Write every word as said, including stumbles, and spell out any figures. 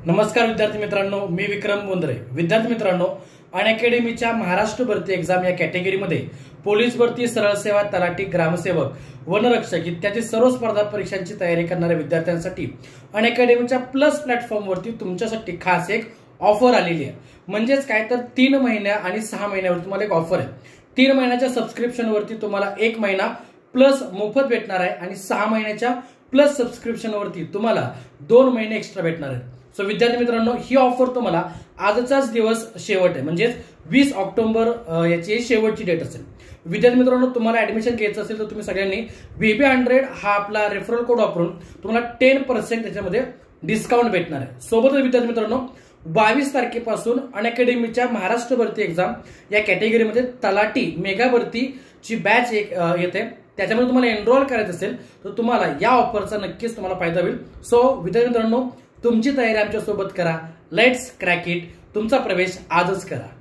नमस्कार विद्यार्थी मित्रांनो, मी विक्रम बोंद्रे। विद्यार्थी मित्रांनो, अनअकॅडमीच्या महाराष्ट्र भरती एक्झाम या कॅटेगरीमध्ये पोलीस भरती, सरळ सेवा, तलाठी, ग्रामसेवक, वनरक्षक इत्यादी सर्व स्पर्धा परीक्षांची तयारी करणाऱ्या विद्यार्थ्यांसाठी अनअकॅडमीच्या प्लस प्लॅटफॉर्मवरती तुमच्यासाठी खास एक ऑफर आलेली आहे। म्हणजेच काय तर तीन महिन्या आणि सहा महिन्यावर तुम्हाला एक ऑफर आहे। तीन महिन्याच्या सबस्क्रिप्शनवरती तुम्हाला एक महिना प्लस मोफत भेटणार आहे आणि सहा महिन्याच्या प्लस सबस्क्रिप्शनवरती तुम्हाला दोन महिने एक्स्ट्रा भेटणार आहेत। सो विद्यार्थी मित्रांनो, ही ऑफर तुम्हाला आजचाच दिवस शेवट आहे, म्हणजे वीस ऑक्टोबर याची शेवटची डेट असेल। विद्यार्थी मित्रांनो, तुम्हाला ऍडमिशन घ्यायचं असेल तर तुम्ही सगळ्यांनी बेबी हंड्रेड हा आपला रेफरल कोड वापरून तुम्हाला टेन पर्सेंट त्याच्यामध्ये डिस्काउंट भेटणार आहे। सोबतच विद्यार्थी मित्रांनो, बावीस तारखेपासून अनअकॅडमीच्या महाराष्ट्र भरती एक्झाम या कॅटेगरीमध्ये तलाठी मेगा भरतीची बॅच एक येते। त्याच्यामध्ये तुम्हाला एनरोल करायचं असेल तर तुम्हाला या ऑफरचा नक्कीच तुम्हाला फायदा होईल। सो विद्यार्थी मित्रांनो, तुमची तयारी आमच्या सोबत करा। लेट्स क्रॅक इट, तुमचा प्रवेश आजच करा।